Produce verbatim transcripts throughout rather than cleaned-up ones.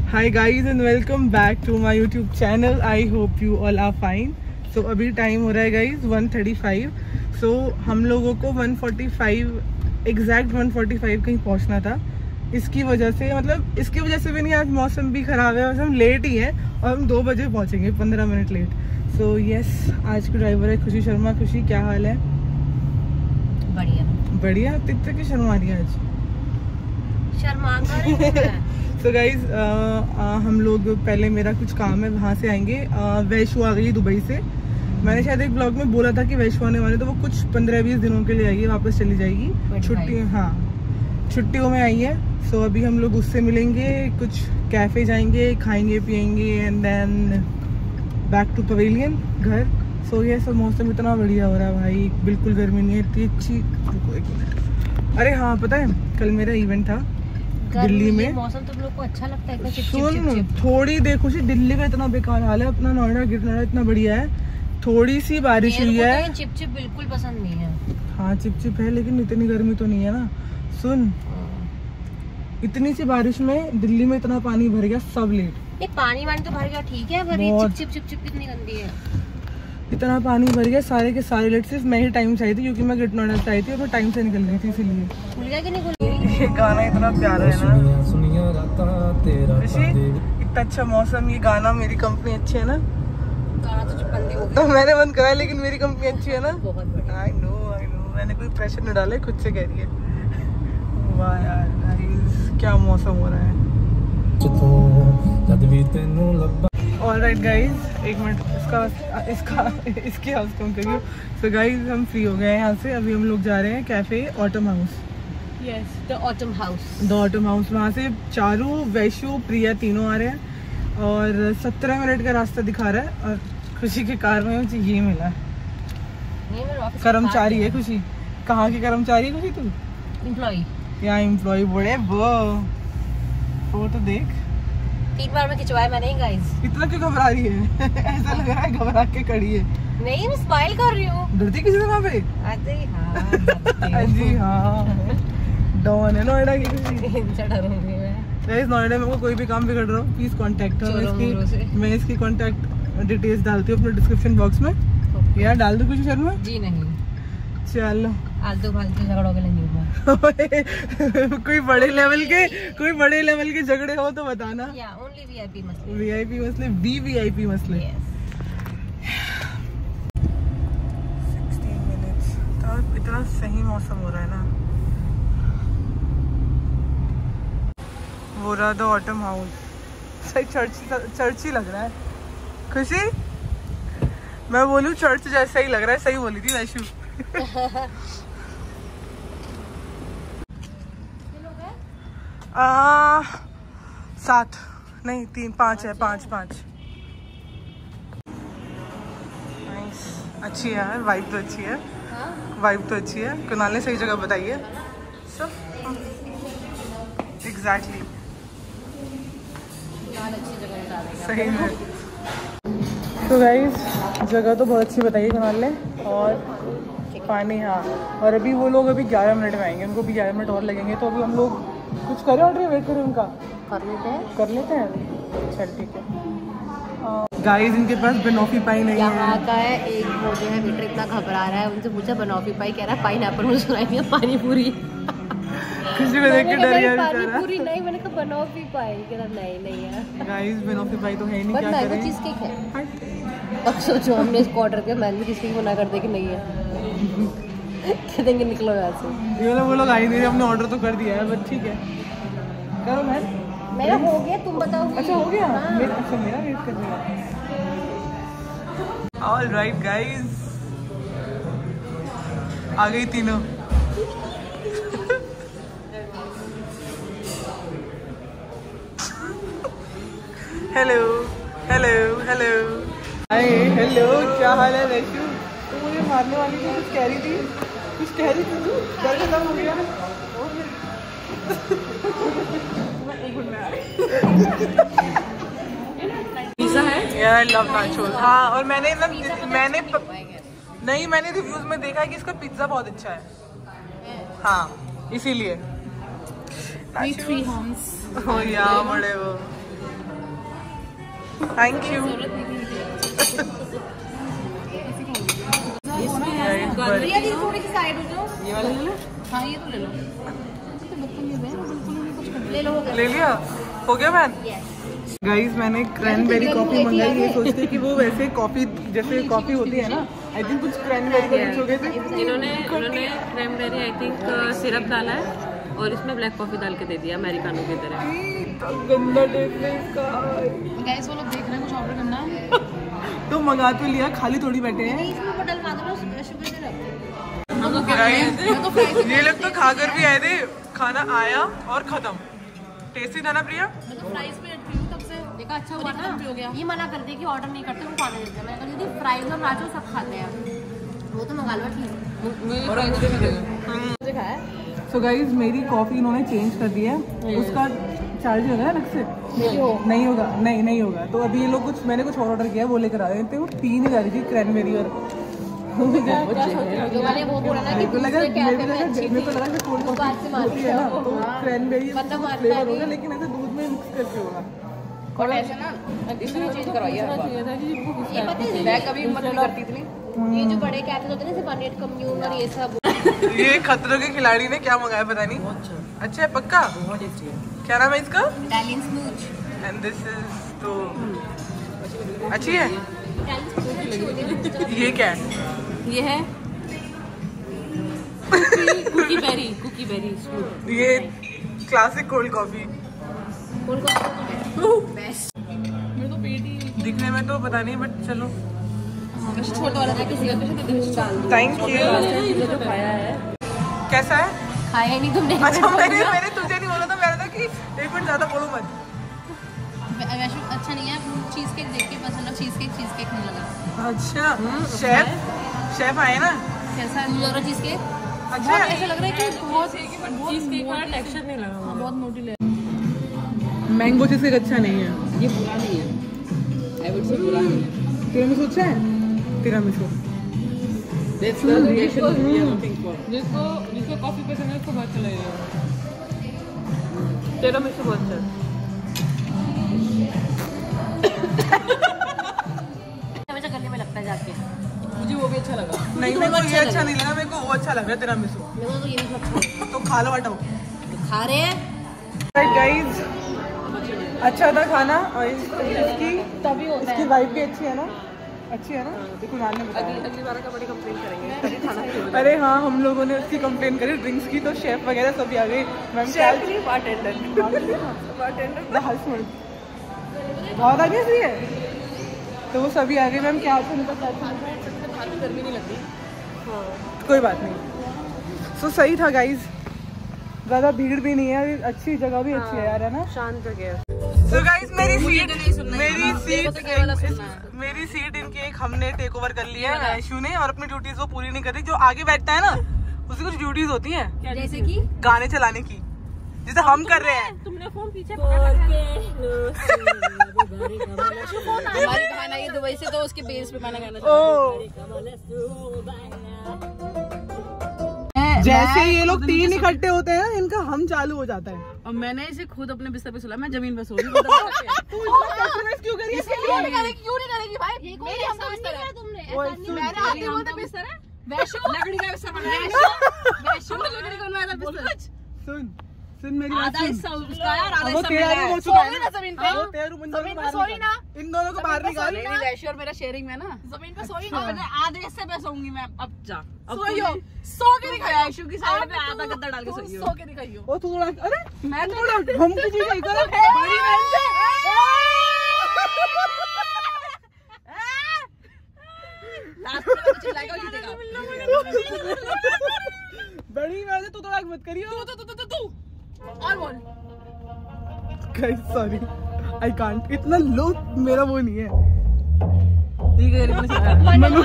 Hi guys and welcome back to my YouTube channel. I hope you all are fine. So अभी time हो रहा है guys one thirty five. So हम लोगों को one forty five exact one forty five कहीं पहुंचना था. इसकी वजह से मतलब इसकी वजह से भी नहीं, आज मौसम भी ख़राब है, बस हम लेट ही हैं और हम दो बजे पहुंचेंगे, पंद्रह मिनट लेट. सो यस, आज की ड्राइवर है खुशी शर्मा. खुशी क्या हाल है? बढ़िया बढ़िया. तित्ते की शर्मा रही है आज. शर्मा कर सो गाइज हम लोग पहले, मेरा कुछ काम है, वहाँ से आएंगे. uh, वैशु आ गई दुबई से. मैंने शायद एक ब्लॉग में बोला था कि वैशु आने वाले, तो वो कुछ पंद्रह बीस दिनों के लिए आएगी, वापस चली जाएगी छुट्टी. हाँ, छुट्टियों में आई है. सो so, अभी हम लोग उससे मिलेंगे, कुछ कैफ़े जाएंगे, खाएंगे पियेंगे and then back to pavilion घर. सो ये सब मौसम इतना बढ़िया हो रहा है भाई, बिल्कुल गर्मी नहीं है, इतनी अच्छी. रुको एक मिनट. अरे हाँ, पता है कल मेरा इवेंट था दिल्ली में. मौसम तुम लोग को अच्छा लगता है? चिप सुन चिप चिप चिप। थोड़ी देखो सी, दिल्ली का इतना बेकार हाल है, अपना नोएडा गिरनारा इतना बढ़िया है. थोड़ी सी बारिश हुई है. चिप चिप बिल्कुल पसंद नहीं है. हाँ चिप चिप है, लेकिन इतनी गर्मी तो नहीं है ना. सुन, इतनी सी बारिश में दिल्ली में इतना पानी भर गया, सब लेट. ये पानी वानी तो भर गया ठीक है, पर ये चिप चिप चिप चिप कितनी गंदी है. इतना पानी भर गया, सारे के सारे लेट. सिर्फ मैं ही टाइम चाहिए थी क्योंकि मैं गिरनारा से आई थी और मैं टाइम से निकल गई थी, इसीलिए. भूल गया कि नहीं भूल गया? ये गाना इतना प्यारा है ना. खुशी, इतना अच्छा मौसम, ये गाना, मेरी कंपनी अच्छी है ना. गाना तो बंद हो गया. तो मैंने बंद करा, लेकिन मेरी कंपनी अच्छी है ना. बहुत बढ़िया. आई नो आई नो, मैंने कोई प्रेशर नहीं डाला, खुद से कह रही है. वाह यार गाइस, क्या मौसम हो रहा है. ऑलराइट गाइस, एक मिनट, इसका इसका इसकी हाउस कम करियो. सो गाइस, हम फ्री हो गए हैं यहाँ से. अभी हम लोग जा रहे हैं cafe autumn house. Yes, the autumn house. The autumn house. वहाँ से चारू, वैशु, प्रिया तीनों आ रहे हैं और सत्रह मिनट का रास्ता दिखा रहा है. और खुशी के कार में मुझे ये मिला है, कर्मचारी है खुशी. कहाँ की कर्मचारी है खुशी तू? एम्प्लॉय. यहाँ एम्प्लॉय बड़े वो फोटो देख. तीन बार में खिंचवाया मैंने ही गाइस. इतना क्यों घबरा रही है? ऐसा लग रहा है घबरा के खड़ी है. नहीं, मैं स्माइल कर रही हूँ. डरती किसी से वहाँ पे? हाँ जी हाँ, डॉन है नोएडा की खुशी. डरूंगी मैं. गाइस, नोएडा में कोई भी काम बिगड़ रहा हो, प्लीज कांटेक्ट हो. इसकी मैं इसकी कांटेक्ट डिटेल्स डालती हूँ अपने डिस्क्रिप्शन बॉक्स में. यार डाल दो कुछ शर्मा? जी नहीं. चलो, आलतू फालतू झगड़ों के लिए नहीं हुआ. कोई बड़े लेवल के कोई बड़े लेवल के झगड़े हो तो बताना. या ओनली वीआईपी मसले. वीआईपी मसले, बी वीआईपी मसले. सोलह मिनट्स. तो इतना सही मौसम हो रहा है ना. वो रहा द ऑटम हाउस. सही चर्च चर्च ही लग रहा है. खुशी, मैं बोलूँ चर्च जैसा ही लग रहा है. सही बोली थी वैशु. आ, सात नहीं, तीन पाँच है. पाँच पाँच. नाइस, अच्छी है यार, वाइब तो अच्छी है. वाइब तो अच्छी है. कुणाल ने सही जगह बताई है. सब एग्जैक्टली सही है. तो गाइस, जगह तो बहुत अच्छी बताई है कुणाल ने. और पानी, हाँ. और अभी वो लोग अभी ग्यारह मिनट में आएंगे, उनको भी ग्यारह मिनट और लगेंगे. तो अभी हम लोग कुछ करें ऑर्डर, वेट करें उनका. कर लेते हैं कर लेते हैं. चल ठीक है. गाइस, इनके पास बनॉफी पाई नहीं है. यहाँ का है एक वो जो है वेटर इतना घबरा रहा है. उनसे पूछा बनॉफी पाई, कह रहा है पाइन एप्पल. मुझे सुनाई पानी पूरी. किसी को देख के डर गया बेचारा. पानी पूरी नहीं, मैंने कहा बनॉफी पाई. कह रहा नहीं नहीं है. गाइस, बनॉफी पाई तो है नहीं, क्या करें. चीज केक है. अब सोचो, हमने इसको ऑर्डर किया, मैंने चीज केक मना कर दे कि नहीं है. कह देंगे निकलो यहाँ से. ये वो लोग आई नहीं, हमने ऑर्डर तो कर दिया है, बट ठीक है, करो. मैं मेरा हो गया, तुम बताओ. अच्छा हो गया. हाँ. मेरा, अच्छा मेरा वेट कर रहा है. ऑल राइट गाइस, आ गई तीनों. Hello hello hello. Hi hello, क्या हाल है वैशु? तो मुझे मारने वाली थी, कुछ कह रही थी, कुछ कह रही थी तू. डर खत्म हो गया. पिज़्ज़ा है यार, लव नाचोस. हाँ, और मैंने ना मैंने नहीं मैंने रिव्यूज में देखा है कि इसका पिज्जा बहुत अच्छा है. हाँ, इसीलिए. Three Holmes. ओ या बड़े वो थैंक यू। थोड़ी सी साइड हो जाओ। ये वाला ले लो। हाँ ये तो ले लो। ले लो। ले लिया, हो गया मैन। गाइस मैंने क्रैनबेरी कॉफी मंगाई है, सोचते कि वो वैसे कॉफी जैसे कॉफी होती है ना, आई थिंक कुछ क्रैनबेरी का मिक्स हो गए थे। इन्होंने इन्होंने क्रैनबेरी आई थिंक सिरप डाला है और इसमें ब्लैक कॉफी डाल के दे दिया अमेरिकानो की तरह। गंदा टेस्ट है इसका। गाइस वो लोग देख रहे हैं कुछ ऑर्डर करना है तो मंगा तो लिया, खाली थोड़ी बैठे हैं। इसमें बटल मार दो, शुगर से रख। ये लोग तो खाकर भी आए थे, खाना आया और खत्म। टेस्टी था ना प्रिया? फ्राइज में तब से देखा अच्छा हुआ ना, ये मना कर दिया कि ऑर्डर नहीं करते, वो खाने देते हैं। मैंने कहा दीदी फ्राइज और नाचो सब खाते हैं, वो तो मंगा लो ठीक है। सो गाइज मेरी कॉफी इन्होंने चेंज कर दी है, उसका चार्ज होगा ना अलग से? नहीं होगा, नहीं नहीं होगा। तो अभी ये लोग कुछ, मैंने कुछ और ऑर्डर किया, वो लेकर आ रहे थे। वो तीन ही जा रही थी क्रैनबेरी और मेरे को लगा मेरे को लगा कि कोल्ड कॉफी होती है ना तो क्रैनबेरी फ्लेवर होगा, लेकिन ऐसे दूध में मिक्स करके होगा। और ऐसे ना इसमें चेंज करवाइए। ये पता है मैं कभी मत नहीं करती इतनी। ये जो बड़े कैफे होते हैं जैसे वन एट कम्यून और ये सब। ये खतरों के खिलाड़ी ने क्या मंगाया पता नहीं। अच्छा है पक्का? क्या नाम है इसका? Italian smooch. And this is तो अच्छी है। ये क्या है? ये है cookie berry, cookie berry smooth. ये क्लासिक कोल्ड कॉफी। दिखने में तो पता नहीं बट चलो। छोटा वाला किसी का थैंक यू। जो खाया है कैसा है? खाया नहीं तुमने? अच्छा मैंने मैंने तुझे नहीं बोला था, मैंने था कि एक मिनट ज्यादा बोलो मत। वैसे अच्छा नहीं है, चीज केक देख के पसंद है, चीज केक चीज केक नहीं लगा। अच्छा शेफ शेफ आए ना? कैसा है लग रहा चीज केक? अच्छा ऐसा लग रहा है कि बहुत चीज केक वाला टेक्सचर नहीं लगा। बहुत मोटी ले। मैंगो चीज केक अच्छा नहीं है, ये बुरा नहीं है, आई वुड से बुरा नहीं है। तिरामिसू अच्छा है? Tiramisu that's the reaction we are looking for. जिसको जिसको कॉफी पसंद है उसको बहुत अच्छा लगेगा। तिरामिसू बहुत अच्छा है। हमेशा गले में लगता है जाके। मुझे वो भी अच्छा लगा। नहीं मेरे को ये अच्छा नहीं लगा, मेरे को वो अच्छा लगा तिरामिसू। मेरे को तो ये भी अच्छा लगा। तो खा लो हटाओ। खा रहे हैं गाइस अच्छा था खाना और इसकी तभी होता इसकी वाइब भी अच्छी है ना? अच्छी है ना? देखो मैम ने बताया। अगली बार का बड़ी कंप्लेंट करेंगे खाना। अरे हाँ हम लोगों ने उसकी कंप्लेन करी ड्रिंक्स की, तो शेफ वगैरह सभी आ गए। मैम क्या बारटेंडर बारटेंडर बहुत आगे सही है, तो वो सभी आ गए। मैम क्या आपको नहीं पता? गर्मी नहीं लगती। कोई बात नहीं। सो सही था गाइज, ज्यादा भीड़ भी नहीं है, अच्छी जगह भी अच्छी है यार, है ना? शांत जगह। सो गाइज मेरी सीट मेरी सीट मेरी सीट इनकी एक हमने टेक ओवर कर लिया है ऐशू ने, और अपनी ड्यूटीज वो पूरी नहीं कर रही। जो आगे बैठता है ना उसकी कुछ ड्यूटीज होती हैं, जैसे कि गाने चलाने की, जैसे हम कर रहे हैं। तुमने फोन पीछे हमारी बहन आई दुबई से, तो उसके बेस पे गाना गाना ओ जैसे ये लोग तीन इकट्ठे होते हैं इनका हम चालू हो जाता है। और मैंने इसे खुद अपने बिस्तर पे सुला, मैं जमीन पे सो रही हूँ। क्यों करी? क्यों नहीं करेगी क्यों नहीं करेगी भाई? ये कोई हमको बिस्तर है तुमने, मैंने आते बोलते बिस्तर है। वैशु लकड़ी का बिस्तर बना है। वैशु लकड़ी का बनाया था बिस्तर। सुन सुन मेरी बात आधा सुन। हिस्सा उसका है और आधा वो हिस्सा तेरा मेरा रूम है। हो चुका है सोई ना ना जमीन पे। वो तेरा रूम इन दोनों को जमीन पे बाहर सोई निकाल। ना। इन दोनों को बाहर निकाल। मेरी वैशु और मेरा शेयरिंग में ना, जमीन पे सोई ना। मैंने आधे हिस्से पे सोऊंगी मैं। अब जा अब सोइयो सो के दिखाया वैशु की साइड पे आधा गद्दा डाल के सोइयो। सो के दिखाइयो। ओ तू थोड़ा अरे मैं थोड़ा हम की चीज है इधर बड़ी बहन से लास्ट में चिल्लाएगा और जीतेगा। बड़ी बहन से तू थोड़ा मत करियो। तू तू तू तू तू और बोल। गाइस सॉरी आई कांट, इतना लो मेरा वो नहीं है। ठीक है मनु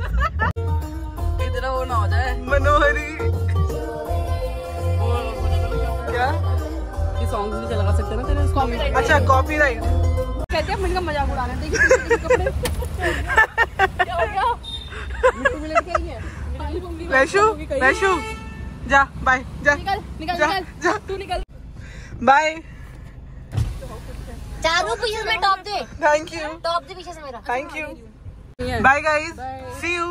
इतना वो ना हो जाए। मनोहरी क्या ये सॉन्ग भी चला सकते हैं ना तेरे उसको। अच्छा कॉपीराइट कहते हैं मुझे मजाक उड़ा रहे हैं। देखिए कपड़े क्या हो गया? मिट्टू मिलट के ही है। वैशु वैशु जा बाय जा निकल निकल जा, निकल जा। तू निकल। बाय। चादर पीछे से टॉप दे। Thank you. टॉप दे पीछे से मेरा। Thank you. Bye guys, see you.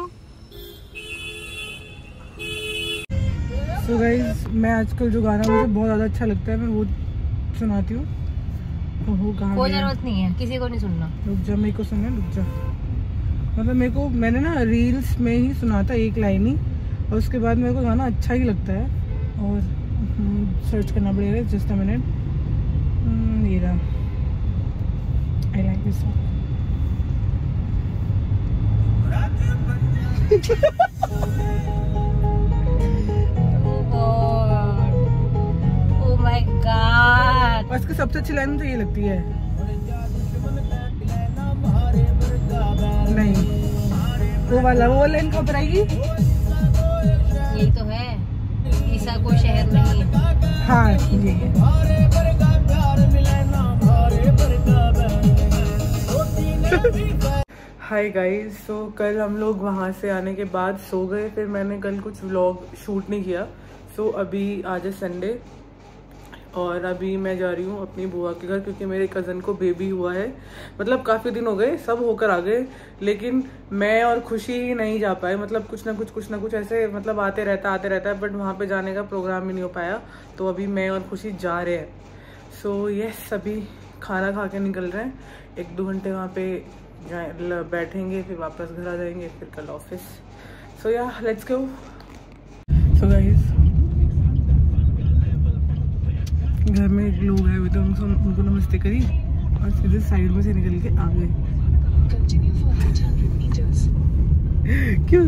So guys, मैं आजकल जो गाना मुझे बहुत ज्यादा अच्छा लगता है मैं वो सुनाती हूँ। कोई जरूरत नहीं है, किसी को नहीं सुनना। रुक जा, मेरे को सुनना, रुक जा। मतलब मेरे को, मैंने ना रील्स में ही सुना था एक लाइन ही, और उसके बाद मेरे को गाना अच्छा ही लगता है। और सर्च करना पड़ेगा, जस्ट अ मिनट। ये रहा, I like this song. Oh my god. और इसकी सबसे अच्छी लाइन तो ये लगती है, नहीं वो वाला, वो लाइन कब आएगी? यही तो है, ऐसा कोई शहर नहीं है। हाँ ये है। हाय गाइस, सो कल हम लोग वहाँ से आने के बाद सो गए, फिर मैंने कल कुछ व्लॉग शूट नहीं किया। सो अभी आज है संडे और अभी मैं जा रही हूँ अपनी बुआ के घर, क्योंकि मेरे कज़न को बेबी हुआ है। मतलब काफ़ी दिन हो गए, सब होकर आ गए, लेकिन मैं और खुशी नहीं जा पाए। मतलब कुछ ना कुछ कुछ ना कुछ ऐसे मतलब आते रहता आते रहता है, बट वहाँ पे जाने का प्रोग्राम ही नहीं हो पाया। तो अभी मैं और खुशी जा रहे हैं। सो यस, अभी खाना खा के निकल रहे हैं। एक दो घंटे वहाँ पे बैठेंगे, फिर वापस घर आ जाएंगे, फिर कल ऑफिस। सो या लेट्स गो। सो गाइस, घर में एक लोग आए हुए थे, उनको उनको नमस्ते करी और सीधे साइड में से निकल के आ गए। क्यों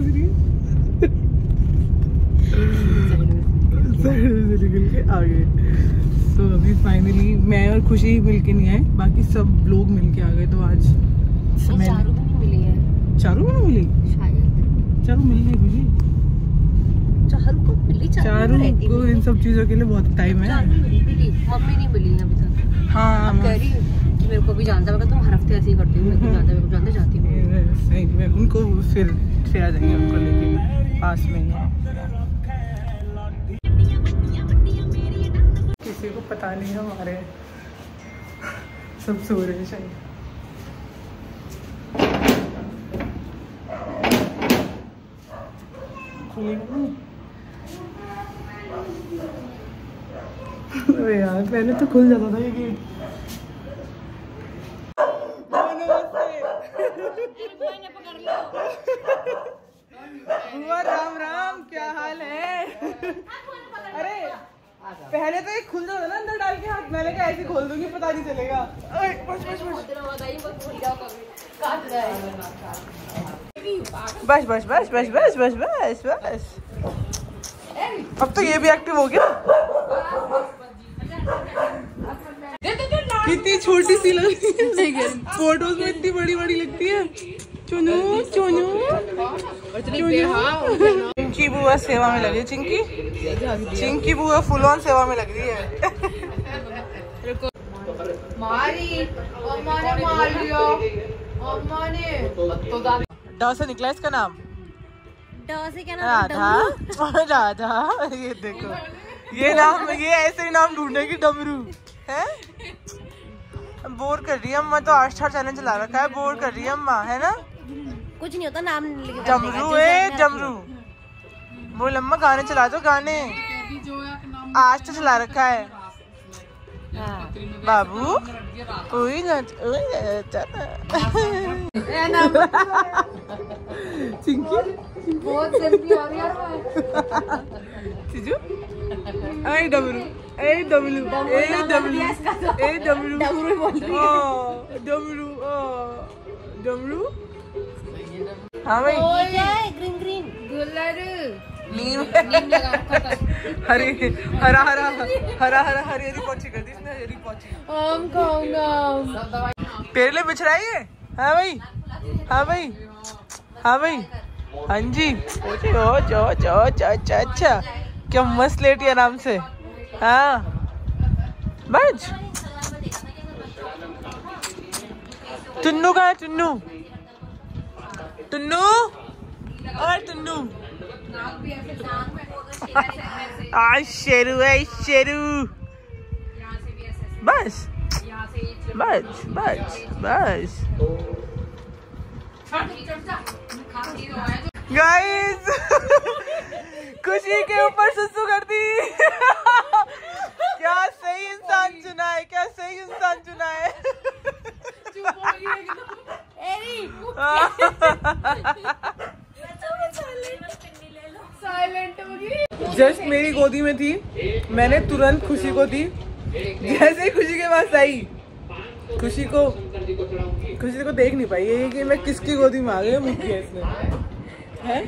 साइड में से निकल के आ गए। तो अभी फाइनली मैं और खुशी मिल के नहीं आए, बाकी सब लोग मिल के आ गए। तो आज चारू भी नहीं मिली है। चारू भी नहीं मिली शायद। चारू मिल नहीं खुशी, चारू को मिली, चारू को इन सब चीजों के लिए बहुत टाइम है। मम्मी नहीं मिली अभी तक। हाँ, कह रही कि मेरे को भी जानता है, तुम हर हफ्ते ऐसे ही करती हो, मेरे को जानता है, मेरे को जानते जाती हूँ। सही में उनको फिर फिर आ जाएंगे, उनको लेके पास में ही है। किसी को पता नहीं है, हमारे सब सो रहे हैं शायद। अरे यार, पहले तो खुल जाता था ये गेट। बुआ राम राम, क्या हाल है? अरे पहले तो ये खुल जाता ना अंदर डाल के हाथ, मैंने कहा ऐसे खोल दूंगी, पता नहीं चलेगा। बस बस बस बस बस बस बस बस बस बस। अब तो ये भी एक्टिव हो गया। कितनी छोटी सी लग रही है, फोटोज में इतनी बड़ी बड़ी लगती है। चुनू चुनू चिंकी बुआ सेवा में लगी। चिंकी चिंकी बुआ फुल ऑन सेवा में लग रही है। मारी अम्मा ने मार लिया, अम्मा ने। ड से निकला इसका नाम, ड से क्या नाम? राधा। राधा, ये देखो, ये नाम, ये ऐसे ही नाम ढूंढेगी डमरू है। बोर कर रही है अम्मा, तो आस्था चैनल चला रखा है, बोर कर रही है अम्मा, है ना? कुछ नहीं होता, नाम डमरू है, डमरू बोल अम्मा, गाने चला दो, गाने। आज तो चला रखा है। हाँ। बाबू ओए ना ओए चिंकी बहुत जल्दी आ रही है। चिजू ए डमरू, ए डमरू, ए डमरू, ए डमरू, डमरू बोल रही है। डमरू, डमरू। हाँ भाई, ग्रीन ग्रीन गुलर नीम हरी हरा हरा हरा हरा हरी हरी पहुंची कर दी इसने, हरी पहुंची। आम खाऊंगा। तेरे लिए बिछ रही है। हाँ भाई, हाँ भाई, हाँ भाई, हाँ जी। ओ जो जो अच्छा अच्छा, क्या मस्त लेटी है आराम से। हाँ बज। टुन्नू कहाँ है? टुन्नू, टुन्नू और टुन्नू। आ शेरू है शेरू। बस बस बस बस गाइस खुशी के ऊपर सुसु कर दी। क्या सही इंसान चुना है, क्या सही इंसान चुना है। जस्ट मेरी गोदी में थी, मैंने तुरंत खुशी को दी। जैसे ही खुशी के पास आई, खुशी को खुशी को देख नहीं पाई ये कि मैं किसकी गोदी में आ गई। मुझे इसने है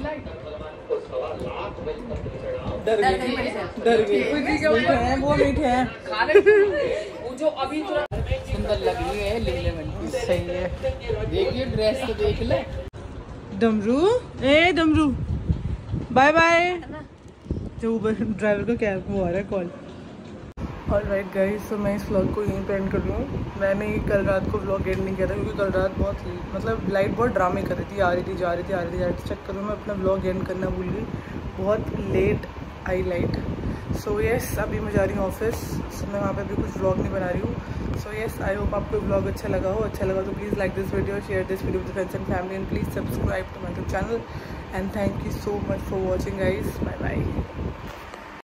डर गई डर गई मीठे हैं वो मीठे हैं। वो जो अभी तो सुंदर लग रही है, लीले मन की सही है। देखिए ड्रेस तो देख ले। डमरू ए डमरू बाय बाय। जो ऊबर ड्राइवर का कैब वो आ रहा है कॉल। ऑलराइट गाइस, तो मैं इस व्लॉग को यहीं पे एंड कर रही हूँ। मैंने कल रात को व्लॉग एंड नहीं किया था क्योंकि कल रात बहुत मतलब लाइट बहुत ड्रामे कर रही थी, आ रही थी जा रही थी आ रही थी जा रही थी चक्कर में मैं अपना व्लॉग एंड करना भूल गई। बहुत लेट आई लाइट। सो यस, अभी मैं जा रही हूँ ऑफिस, सो मैं वहाँ पे भी कुछ व्लॉग नहीं बना रही हूँ। सो यस, आई होप आपको व्लॉग अच्छा लगा हो। अच्छा लगा तो please like this video, share this video with friends and family and please subscribe to my YouTube channel and thank you so much for watching guys. Bye bye.